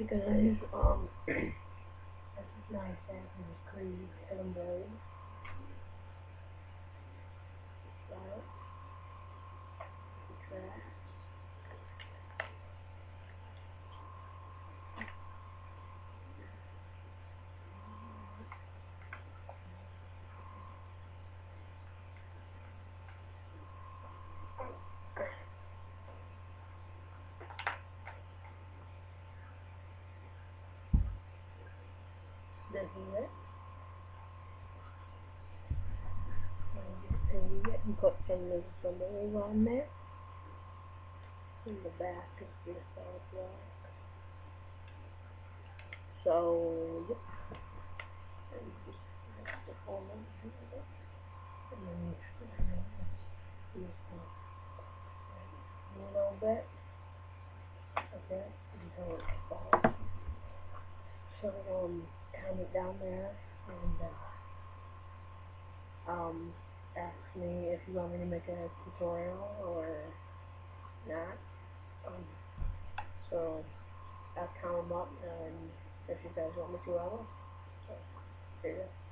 because this is nice and clean and blade. Right? Trash. This is it. You put some glue on there. In the back is just all black. So, yep. And just that's the form of it. And then you use a little bit. Okay, until it's falls. So, count it down there and ask me if you want me to make a tutorial or not. So I'll count them up, and if you guys want me to, I will. So, there you go.